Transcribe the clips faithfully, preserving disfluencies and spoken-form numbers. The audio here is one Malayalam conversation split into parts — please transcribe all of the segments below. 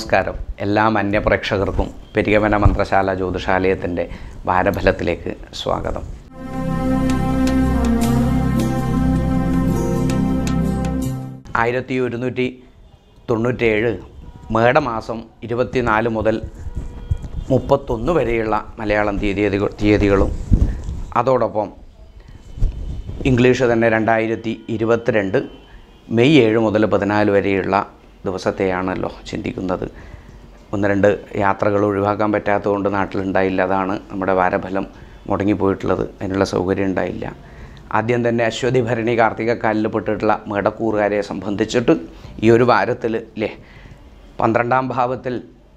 നമസ്കാരം. എല്ലാ മാന്യപ്രേക്ഷകർക്കും പെരികമന മന്ത്രശാല ജ്യോതിഷാലയത്തിൻ്റെ വാരഫലത്തിലേക്ക് സ്വാഗതം. ആയിരത്തി ഒരുന്നൂറ്റി തൊണ്ണൂറ്റേഴ് മേടമാസം ഇരുപത്തിനാല് മുതൽ മുപ്പത്തൊന്ന് വരെയുള്ള മലയാളം തീയതി തീയതികളും അതോടൊപ്പം ഇംഗ്ലീഷ് തന്നെ രണ്ടായിരത്തി ഇരുപത്തിരണ്ട് മെയ് ഏഴ് മുതൽ പതിനാല് വരെയുള്ള ദിവസത്തെയാണല്ലോ ചിന്തിക്കുന്നത്. ഒന്ന് രണ്ട് യാത്രകൾ ഒഴിവാക്കാൻ പറ്റാത്തതുകൊണ്ട് നാട്ടിലുണ്ടായില്ല. അതാണ് നമ്മുടെ വാരഫലം മുടങ്ങിപ്പോയിട്ടുള്ളത്. അതിനുള്ള സൗകര്യം ഉണ്ടായില്ല. ആദ്യം തന്നെ അശ്വതി ഭരണി കാർത്തികക്കാലിൽ പെട്ടിട്ടുള്ള മേടക്കൂറുകാരെ സംബന്ധിച്ചിട്ട് ഈ ഒരു വാരത്തിൽ അല്ലേ പന്ത്രണ്ടാം ഭാവത്തിൽ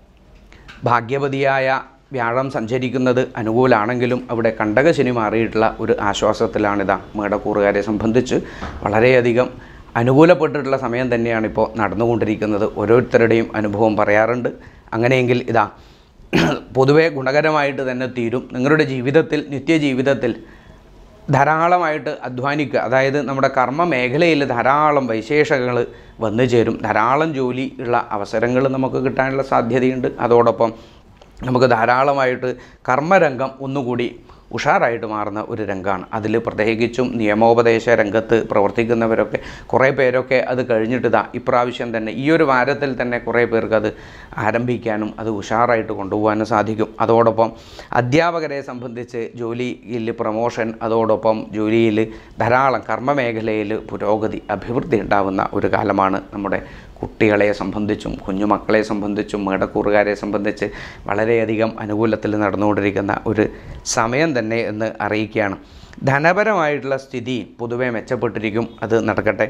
ഭാഗ്യവതിയായ വ്യാഴം സഞ്ചരിക്കുന്നത് അനുകൂലമാണെങ്കിലും അവിടെ കണ്ടകശനി മാറിയിട്ടുള്ള ഒരു ആശ്വാസത്തിലാണിതാ മേടക്കൂറുകാരെ സംബന്ധിച്ച് വളരെയധികം അനുകൂലപ്പെട്ടിട്ടുള്ള സമയം തന്നെയാണ് ഇപ്പോൾ നടന്നുകൊണ്ടിരിക്കുന്നത്. ഓരോരുത്തരുടെയും അനുഭവം പറയാറുണ്ട്. അങ്ങനെയെങ്കിൽ ഇതാ പൊതുവെ ഗുണകരമായിട്ട് തന്നെ തീരും. നിങ്ങളുടെ ജീവിതത്തിൽ നിത്യജീവിതത്തിൽ ധാരാളമായിട്ട് അധ്വാനിക്കുക, അതായത് നമ്മുടെ കർമ്മ മേഖലയിൽ ധാരാളം വൈശേഷങ്ങൾ വന്നു ചേരും. ധാരാളം ജോലി ഉള്ള അവസരങ്ങൾ നമുക്ക് കിട്ടാനുള്ള സാധ്യതയുണ്ട്. അതോടൊപ്പം നമുക്ക് ധാരാളമായിട്ട് കർമ്മരംഗം ഒന്നുകൂടി ഉഷാറായിട്ട് മാറുന്ന ഒരു രംഗമാണ്. അതിൽ പ്രത്യേകിച്ചും നിയമോപദേശ രംഗത്ത് പ്രവർത്തിക്കുന്നവരൊക്കെ കുറേ പേരൊക്കെ അത് കഴിഞ്ഞിട്ടിതാ ഇപ്രാവശ്യം തന്നെ ഈ ഒരു വാരത്തിൽ തന്നെ കുറേ പേർക്ക് അത് ആരംഭിക്കാനും അത് ഉഷാറായിട്ട് കൊണ്ടുപോകാനും സാധിക്കും. അതോടൊപ്പം അധ്യാപകരെ സംബന്ധിച്ച് ജോലിയിൽ പ്രമോഷൻ, അതോടൊപ്പം ജോലിയിൽ ധാരാളം കർമ്മ മേഖലയിൽ പുരോഗതി അഭിവൃദ്ധി ഉണ്ടാകുന്ന ഒരു കാലമാണ്. നമ്മുടെ കുട്ടികളെ സംബന്ധിച്ചും കുഞ്ഞുമക്കളെ സംബന്ധിച്ചും മേടക്കൂറുകാരെ സംബന്ധിച്ച് വളരെയധികം അനുകൂലത്തിൽ നടന്നുകൊണ്ടിരിക്കുന്ന ഒരു സമയം തന്നെ എന്ന് അറിയിക്കുകയാണ്. ധനപരമായിട്ടുള്ള സ്ഥിതി പൊതുവെ മെച്ചപ്പെട്ടിരിക്കും. അത് നടക്കട്ടെ.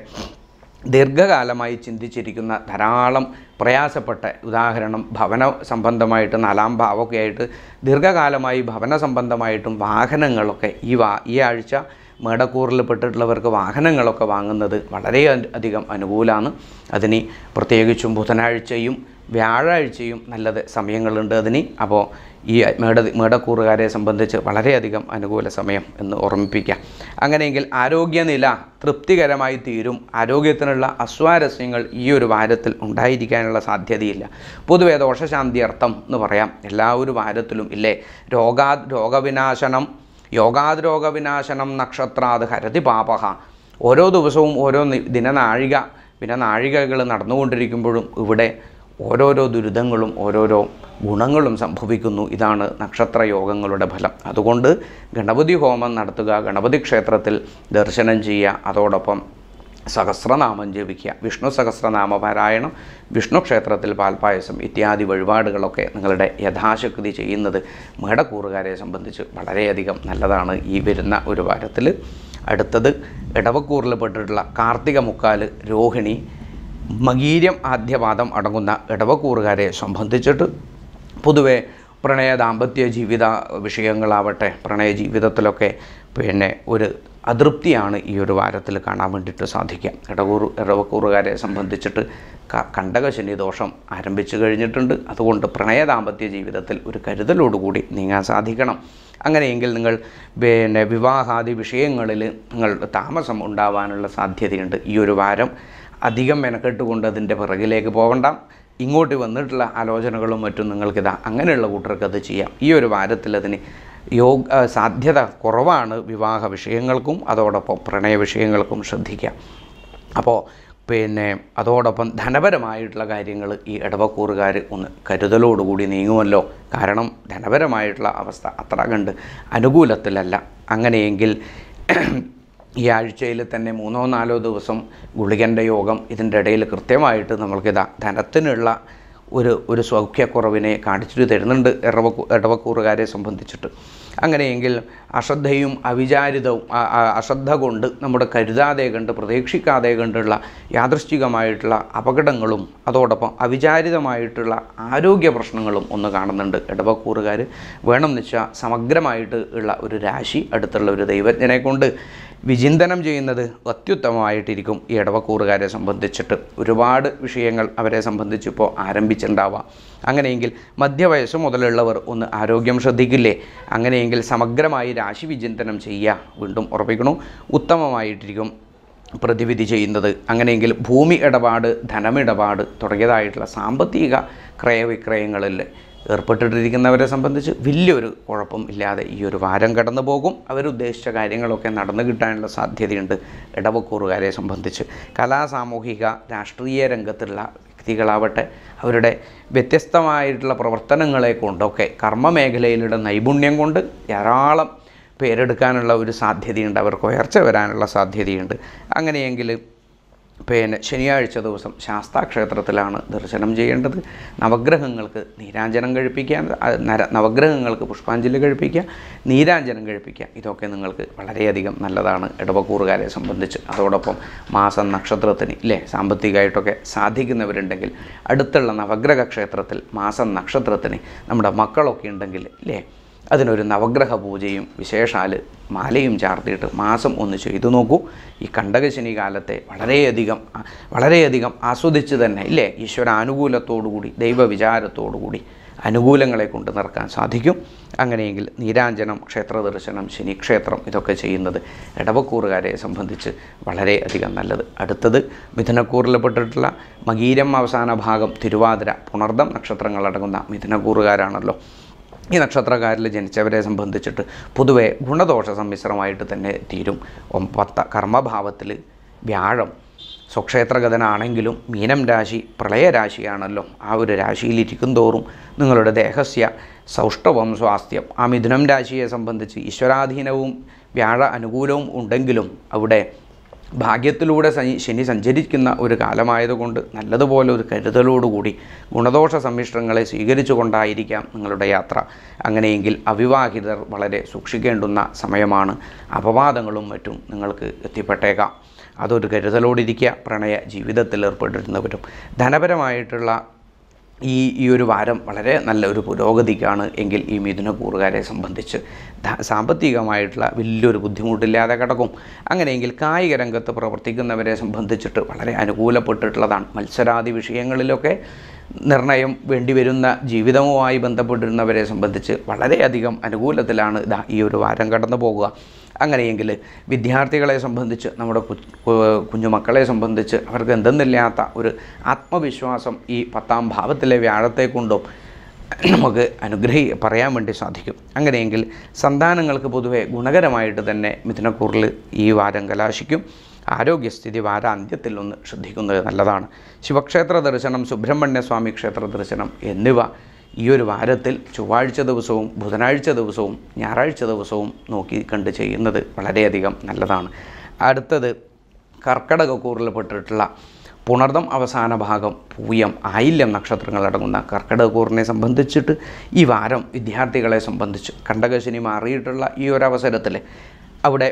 ദീർഘകാലമായി ചിന്തിച്ചിരിക്കുന്ന ധാരാളം പ്രയാസപ്പെട്ട, ഉദാഹരണം ഭവന സംബന്ധമായിട്ട് നാലാം ഭാവമൊക്കെ ആയിട്ട് ദീർഘകാലമായി ഭവന സംബന്ധമായിട്ടും വാഹനങ്ങളൊക്കെ ഈ വാ ഈ ആഴ്ച മേടക്കൂറിൽ പെട്ടിട്ടുള്ളവർക്ക് വാഹനങ്ങളൊക്കെ വാങ്ങുന്നത് വളരെ അധികം അനുകൂലമാണ്. അതിന് പ്രത്യേകിച്ചും ബുധനാഴ്ചയും വ്യാഴാഴ്ചയും നല്ലത് സമയങ്ങളുണ്ട് അതിന്. അപ്പോൾ ഈ മേട മേടക്കൂറുകാരെ സംബന്ധിച്ച് വളരെയധികം അനുകൂല സമയം എന്ന് ഓർമ്മിപ്പിക്കാം. അങ്ങനെയെങ്കിൽ ആരോഗ്യനില തൃപ്തികരമായി തീരും. ആരോഗ്യത്തിനുള്ള അസ്വാരസ്യങ്ങൾ ഈ ഒരു വാരത്തിൽ ഉണ്ടായിരിക്കാനുള്ള സാധ്യതയില്ല. പൊതുവേ ദോഷശാന്തി അർത്ഥം എന്ന് പറയാം. എല്ലാ ഒരു വാരത്തിലും ഇല്ലേ രോഗാ രോഗവിനാശനം യോഗാത് രോഗവിനാശനം നക്ഷത്രാത് ഹരതി പാപഹ. ഓരോ ദിവസവും ഓരോ ദിനനാഴിക പിന്നെ നാഴികകൾ നടന്നുകൊണ്ടിരിക്കുമ്പോഴും ഇവിടെ ഓരോരോ ദുരിതങ്ങളും ഓരോരോ ഗുണങ്ങളും സംഭവിക്കുന്നു. ഇതാണ് നക്ഷത്ര യോഗങ്ങളുടെ ഫലം. അതുകൊണ്ട് ഗണപതി ഹോമം നടത്തുക, ഗണപതി ക്ഷേത്രത്തിൽ ദർശനം ചെയ്യുക, അതോടൊപ്പം സഹസ്രനാമം ജപിക്കുക, വിഷ്ണു സഹസ്രനാമ പാരായണം, വിഷ്ണു ക്ഷേത്രത്തിൽ പാൽപ്പായസം ഇത്യാദി വഴിപാടുകളൊക്കെ നിങ്ങളുടെ യഥാശക്തി ചെയ്യുന്നത് മേടക്കൂറുകാരെ സംബന്ധിച്ച് വളരെയധികം നല്ലതാണ് ഈ വരുന്ന ഒരു വാരത്തിൽ. അടുത്തത് ഇടവക്കൂറിൽ പെട്ടിട്ടുള്ള കാർത്തിക മുക്കാല്, രോഹിണി, മകീരം ആദ്യപാദം അടങ്ങുന്ന ഇടവക്കൂറുകാരെ സംബന്ധിച്ചിട്ട് പൊതുവെ പ്രണയ ദാമ്പത്യ ജീവിത വിഷയങ്ങളാവട്ടെ, പ്രണയ ജീവിതത്തിലൊക്കെ പിന്നെ ഒരു അതൃപ്തിയാണ് ഈ ഒരു വാരത്തിൽ കാണാൻ വേണ്ടിയിട്ട് സാധിക്കാം. ഇടകൂറ് ഇടവക്കൂറുകാരെ സംബന്ധിച്ചിട്ട് കണ്ടകശനി ദോഷം ആരംഭിച്ചു കഴിഞ്ഞിട്ടുണ്ട്. അതുകൊണ്ട് പ്രണയ ദാമ്പത്യ ജീവിതത്തിൽ ഒരു കരുതലോടുകൂടി നീങ്ങാൻ സാധിക്കണം. അങ്ങനെയെങ്കിൽ നിങ്ങൾ പിന്നെ വിവാഹാദി വിഷയങ്ങളിൽ നിങ്ങൾ താമസം ഉണ്ടാവാനുള്ള സാധ്യതയുണ്ട് ഈ ഒരു വാരം. അധികം മെനക്കെട്ടുകൊണ്ട് അതിൻ്റെ പിറകിലേക്ക് പോകണ്ട. ഇങ്ങോട്ട് വന്നിട്ടുള്ള ആലോചനകളും മറ്റും നിങ്ങൾക്കിതാ അങ്ങനെയുള്ള കൂട്ടർക്ക് അത് ചെയ്യാം. ഈ ഒരു വാരത്തിൽ അതിന് യോഗ സാധ്യത കുറവാണ്. വിവാഹ വിഷയങ്ങൾക്കും അതോടൊപ്പം പ്രണയ വിഷയങ്ങൾക്കും ശ്രദ്ധിക്കാം. അപ്പോൾ പിന്നെ അതോടൊപ്പം ധനപരമായിട്ടുള്ള കാര്യങ്ങൾ ഈ ഇടവക്കൂറുകാർ ഒന്ന് കരുതലോടുകൂടി നീങ്ങുമല്ലോ. കാരണം ധനപരമായിട്ടുള്ള അവസ്ഥ അത്ര കണ്ട് അനുകൂലത്തിലല്ല. അങ്ങനെയെങ്കിൽ ഈ ആഴ്ചയിൽ തന്നെ മൂന്നോ നാലോ ദിവസം ഗുളികൻ്റെ യോഗം ഇതിൻ്റെ ഇടയിൽ കൃത്യമായിട്ട് നമ്മൾക്കിതാ ധനത്തിനുള്ള ഒരു ഒരു സൗഖ്യക്കുറവിനെ കാണിച്ചിട്ട് തരുന്നുണ്ട് ഇടവക്കൂ ഇടവക്കൂറുകാരെ സംബന്ധിച്ചിട്ട്. അങ്ങനെയെങ്കിൽ അശ്രദ്ധയും അവിചാരിതവും അശ്രദ്ധ കൊണ്ട് നമ്മുടെ കരുതാതെ കണ്ട് പ്രതീക്ഷിക്കാതെ കണ്ടുള്ള യാദൃശ്ചികമായിട്ടുള്ള അപകടങ്ങളും അതോടൊപ്പം അവിചാരിതമായിട്ടുള്ള ആരോഗ്യ പ്രശ്നങ്ങളും ഒന്ന് കാണുന്നുണ്ട് ഇടവക്കൂറുകാർ. വേണം എന്ന് വെച്ചാൽ സമഗ്രമായിട്ട് ഉള്ള ഒരു രാശി അടുത്തുള്ള ഒരു ദൈവജ്ഞനെ കൊണ്ട് വിചിന്തനം ചെയ്യുന്നത് അത്യുത്തമമായിട്ടിരിക്കും ഈ ഇടവക്കൂറുകാരെ സംബന്ധിച്ചിട്ട്. ഒരുപാട് വിഷയങ്ങൾ അവരെ സംബന്ധിച്ചിപ്പോൾ ആരംഭിച്ചിട്ടുണ്ടാവാം. അങ്ങനെയെങ്കിൽ മധ്യവയസ്സ് മുതലുള്ളവർ ഒന്ന് ആരോഗ്യം ശ്രദ്ധിക്കില്ലേ? അങ്ങനെയെങ്കിൽ സമഗ്രമായി രാശി വിചിന്തനം ചെയ്യുക. വീണ്ടും ഉറപ്പിക്കണു, ഉത്തമമായിട്ടിരിക്കും. പ്രതിവിധി ചെയ്യുന്നത്. അങ്ങനെയെങ്കിൽ ഭൂമി ഇടപാട്, ധനമിടപാട് തുടങ്ങിയതായിട്ടുള്ള സാമ്പത്തിക ക്രയവിക്രയങ്ങളിൽ ഏർപ്പെട്ടിട്ടിരിക്കുന്നവരെ സംബന്ധിച്ച് വലിയൊരു കുഴപ്പം ഇല്ലാതെ ഈ ഒരു വാരം കടന്നു പോകും. അവരുദ്ദേശിച്ച കാര്യങ്ങളൊക്കെ നടന്നു കിട്ടാനുള്ള സാധ്യതയുണ്ട് ഇടവക്കൂറുകാരെ സംബന്ധിച്ച്. കലാ, സാമൂഹിക, രാഷ്ട്രീയ രംഗത്തുള്ള വ്യക്തികളാവട്ടെ അവരുടെ വ്യത്യസ്തമായിട്ടുള്ള പ്രവർത്തനങ്ങളെ കൊണ്ടൊക്കെ കർമ്മമേഖലയിലുള്ള നൈപുണ്യം കൊണ്ട് ധാരാളം പേരെടുക്കാനുള്ള ഒരു സാധ്യതയുണ്ട്, അവർക്ക് ഉയർച്ച വരാനുള്ള സാധ്യതയുണ്ട്. അങ്ങനെയെങ്കിൽ പിന്നെ ശനിയാഴ്ച ദിവസം ശാസ്താക്ഷേത്രത്തിലാണ് ദർശനം ചെയ്യേണ്ടത്. നവഗ്രഹങ്ങൾക്ക് നീരാഞ്ജനം കഴിപ്പിക്കുക, നവഗ്രഹങ്ങൾക്ക് പുഷ്പാഞ്ജലി കഴിപ്പിക്കുക, നീരാഞ്ജനം കഴിപ്പിക്കുക, ഇതൊക്കെ നിങ്ങൾക്ക് വളരെയധികം നല്ലതാണ് ഇടവക്കൂറുകാരെ സംബന്ധിച്ച്. അതോടൊപ്പം മാസം നക്ഷത്രത്തിന് ഇല്ലേ സാമ്പത്തികമായിട്ടൊക്കെ സാധിക്കുന്നവരുണ്ടെങ്കിൽ അടുത്തുള്ള നവഗ്രഹ ക്ഷേത്രത്തിൽ മാസം നക്ഷത്രത്തിന് നമ്മുടെ മക്കളൊക്കെ ഉണ്ടെങ്കിൽ ഇല്ലേ അതിനൊരു നവഗ്രഹ പൂജയും വിശേഷാൽ മാലയും ചാർത്തിയിട്ട് മാസം ഒന്ന് ചെയ്തു നോക്കൂ. ഈ കണ്ടകശനി കാലത്തെ വളരെയധികം വളരെയധികം ആസ്വദിച്ച് തന്നെ ഇല്ലേ ഈശ്വരാനുകൂലത്തോടുകൂടി ദൈവവിചാരത്തോടുകൂടി അനുകൂലങ്ങളെ കൊണ്ട് നിറക്കാൻ സാധിക്കും. അങ്ങനെയെങ്കിൽ നീരാഞ്ജനം, ക്ഷേത്ര ദർശനം, ശനിക്ഷേത്രം ഇതൊക്കെ ചെയ്യുന്നത് ഇടവക്കൂറുകാരെ സംബന്ധിച്ച് വളരെയധികം നല്ലത്. അടുത്തത് മിഥുനക്കൂറിൽപ്പെട്ടിട്ടുള്ള മകീരം അവസാന ഭാഗം തിരുവാതിര, പുണർദം നക്ഷത്രങ്ങളടങ്ങുന്ന മിഥുനക്കൂറുകാരാണല്ലോ. ഈ നക്ഷത്രക്കാരിൽ ജനിച്ചവരെ സംബന്ധിച്ചിട്ട് പൊതുവെ ഗുണദോഷ സമ്മിശ്രമായിട്ട് തന്നെ തീരും. ഒമ്പത്ത കർമ്മഭാവത്തിൽ വ്യാഴം സ്വക്ഷേത്രഗതനാണെങ്കിലും മീനം രാശി പ്രളയരാശിയാണല്ലോ. ആ ഒരു രാശിയിലിരിക്കും തോറും നിങ്ങളുടെ ദേഹസ്യ സൗഷ്ഠവം സ്വാസ്ഥ്യം, ആ മിഥുനം രാശിയെ സംബന്ധിച്ച് ഈശ്വരാധീനവും വ്യാഴ അനുകൂലവും ഉണ്ടെങ്കിലും അവിടെ ഭാഗ്യത്തിലൂടെ ശനി സഞ്ചരിക്കുന്ന ഒരു കാലമായതുകൊണ്ട് നല്ലതുപോലെ ഒരു കരുതലോടുകൂടി ഗുണദോഷ സമ്മിശ്രങ്ങളെ സ്വീകരിച്ചു കൊണ്ടായിരിക്കാം നിങ്ങളുടെ യാത്ര. അങ്ങനെയെങ്കിൽ അവിവാഹിതർ വളരെ സൂക്ഷിക്കേണ്ടുന്ന സമയമാണ്. അപവാദങ്ങളും മറ്റും നിങ്ങൾക്ക് എത്തിപ്പെട്ടേക്കാം. അതൊരു കരുതലോടിരിക്കുക. പ്രണയ ജീവിതത്തിൽ ഏർപ്പെട്ടിരുന്നവരും ധനപരമായിട്ടുള്ള ഈ ഈ ഒരു വാരം വളരെ നല്ലൊരു പുരോഗതിക്കാണ് എങ്കിൽ ഈ മിഥുനക്കൂറുകാരെ സംബന്ധിച്ച് സാമ്പത്തികമായിട്ടുള്ള വലിയൊരു ബുദ്ധിമുട്ടില്ലാതെ കിടക്കും. അങ്ങനെയെങ്കിൽ കായിക രംഗത്ത് പ്രവർത്തിക്കുന്നവരെ സംബന്ധിച്ചിട്ട് വളരെ അനുകൂലപ്പെട്ടിട്ടുള്ളതാണ്. മത്സരാദി വിഷയങ്ങളിലൊക്കെ നിർണയം വേണ്ടിവരുന്ന ജീവിതവുമായി ബന്ധപ്പെട്ടിരുന്നവരെ സംബന്ധിച്ച് വളരെയധികം അനുകൂലത്തിലാണ് ഇതാ ഈ ഒരു വാരം കടന്നു പോകുക. അങ്ങനെയെങ്കിൽ വിദ്യാർത്ഥികളെ സംബന്ധിച്ച്, നമ്മുടെ കുഞ്ഞുമക്കളെ സംബന്ധിച്ച് അവർക്ക് എന്തെന്നില്ലാത്ത ഒരു ആത്മവിശ്വാസം ഈ പത്താം ഭാവത്തിലെ വ്യാഴത്തെ കൊണ്ടും നമുക്ക് അനുഗ്രഹി പറയാൻ വേണ്ടി സാധിക്കും. അങ്ങനെയെങ്കിൽ സന്താനങ്ങൾക്ക് പൊതുവെ ഗുണകരമായിട്ട് തന്നെ മിഥുനക്കൂറിൽ ഈ വാരം കലാശിക്കും. ആരോഗ്യസ്ഥിതി വാരാന്ത്യത്തിൽ ഒന്ന് ശ്രദ്ധിക്കുന്നത് നല്ലതാണ്. ശിവക്ഷേത്ര ദർശനം, സുബ്രഹ്മണ്യസ്വാമി ക്ഷേത്ര ദർശനം എന്നിവ ഈ ഒരു വാരത്തിൽ ചൊവ്വാഴ്ച ദിവസവും ബുധനാഴ്ച ദിവസവും ഞായറാഴ്ച ദിവസവും നോക്കി കണ്ട് ചെയ്യുന്നത് വളരെയധികം നല്ലതാണ്. അടുത്തത് കർക്കടകക്കൂറിൽപ്പെട്ടിട്ടുള്ള പുണർദം അവസാന ഭാഗം, പൂയം, ആയില്യം നക്ഷത്രങ്ങളടങ്ങുന്ന കർക്കടകക്കൂറിനെ സംബന്ധിച്ചിട്ട് ഈ വാരം വിദ്യാർത്ഥികളെ സംബന്ധിച്ച് കണ്ടകശനി മാറിയിട്ടുള്ള ഈ ഒരവസരത്തിൽ അവിടെ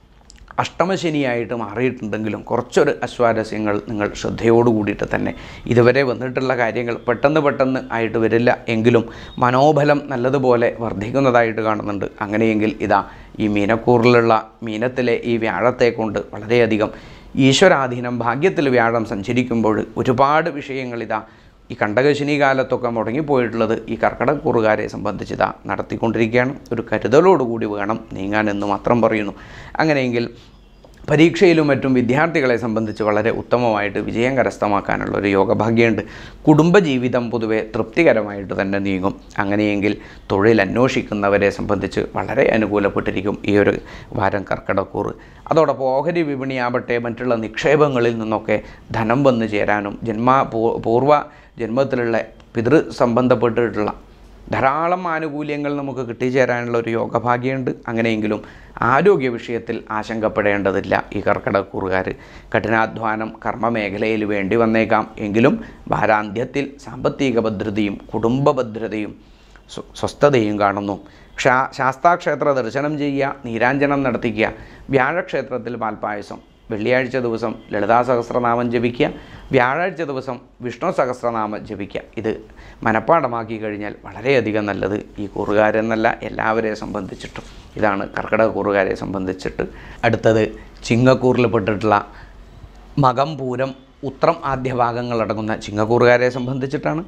അഷ്ടമശനിയായിട്ട് മാറിയിട്ടുണ്ടെങ്കിലും കുറച്ചൊരു അസ്വാരസ്യങ്ങൾ നിങ്ങൾ ശ്രദ്ധയോടു കൂടിയിട്ട് തന്നെ ഇതുവരെ വന്നിട്ടുള്ള കാര്യങ്ങൾ പെട്ടെന്ന് പെട്ടെന്ന് ആയിട്ട് വരില്ല എങ്കിലും മനോബലം നല്ലതുപോലെ വർദ്ധിക്കുന്നതായിട്ട് കാണുന്നുണ്ട്. അങ്ങനെയെങ്കിൽ ഇതാ ഈ മീനക്കൂറിലുള്ള മീനത്തിലെ ഈ വ്യാഴത്തെ കൊണ്ട് വളരെയധികം ഈശ്വരാധീനം ഭാഗ്യത്തിൽ വ്യാഴം സഞ്ചരിക്കുമ്പോൾ ഒരുപാട് വിഷയങ്ങൾ ഇതാ ഈ കണ്ടകശനി കാലത്തൊക്കെ മുടങ്ങിപ്പോയിട്ടുള്ളത് ഈ കർക്കടക്കൂറുകാരെ സംബന്ധിച്ച് ഇതാ നടത്തിക്കൊണ്ടിരിക്കുകയാണ്. ഒരു കരുതലോടുകൂടി വേണം നീങ്ങാനെന്ന് മാത്രം പറയുന്നു. അങ്ങനെയെങ്കിൽ പരീക്ഷയിലും മറ്റും വിദ്യാർത്ഥികളെ സംബന്ധിച്ച് വളരെ ഉത്തമമായിട്ട് വിജയം കരസ്ഥമാക്കാനുള്ള ഒരു യോഗഭാഗ്യമുണ്ട്. കുടുംബജീവിതം പൊതുവെ തൃപ്തികരമായിട്ട് തന്നെ നീങ്ങും. അങ്ങനെയെങ്കിൽ തൊഴിൽ അന്വേഷിക്കുന്നവരെ സംബന്ധിച്ച് വളരെ അനുകൂലപ്പെട്ടിരിക്കും ഈ ഒരു വാരം കർക്കടക്കൂറ്. അതോടൊപ്പം ഓഹരി വിപണിയാവട്ടെ മറ്റുള്ള നിക്ഷേപങ്ങളിൽ നിന്നൊക്കെ ധനം വന്നു ചേരാനും ജന്മ പൂർവ്വ ജന്മത്തിലുള്ള പിതൃ സംബന്ധപ്പെട്ടിട്ടുള്ള ധാരാളം ആനുകൂല്യങ്ങൾ നമുക്ക് കിട്ടിച്ചേരാനുള്ള ഒരു യോഗഭാഗ്യമുണ്ട്. അങ്ങനെയെങ്കിലും ആരോഗ്യ വിഷയത്തിൽ ആശങ്കപ്പെടേണ്ടതില്ല. ഈ കർക്കടക്കൂറുകാർ കഠിനാധ്വാനം കർമ്മമേഖലയിൽ വേണ്ടി വന്നേക്കാം എങ്കിലും വാരാന്ത്യത്തിൽ സാമ്പത്തിക ഭദ്രതയും കുടുംബ ഭദ്രതയും സ്വസ്ഥതയും കാണുന്നു. ക്ഷാ ശാസ്താക്ഷേത്ര ദർശനം ചെയ്യുക, നീരാഞ്ജനം നടത്തിക്കുക, വ്യാഴക്ഷേത്രത്തിൽ പാൽപ്പായസം, വെള്ളിയാഴ്ച ദിവസം ലളിതാ സഹസ്രനാമം ജപിക്കുക, വ്യാഴാഴ്ച ദിവസം വിഷ്ണു സഹസ്രനാമം ജപിക്കുക. ഇത് മനഃപ്പാഠമാക്കി കഴിഞ്ഞാൽ വളരെയധികം നല്ലത് ഈ കൂറുകാരെന്നല്ല എല്ലാവരെയും സംബന്ധിച്ചിട്ടും. ഇതാണ് കർക്കിടക കൂറുകാരെ സംബന്ധിച്ചിട്ട്. അടുത്തത് ചിങ്ങക്കൂറിൽപ്പെട്ടിട്ടുള്ള മകം, പൂരം, ഉത്രം ആദ്യ ഭാഗങ്ങളടങ്ങുന്ന ചിങ്ങക്കൂറുകാരെ സംബന്ധിച്ചിട്ടാണ്.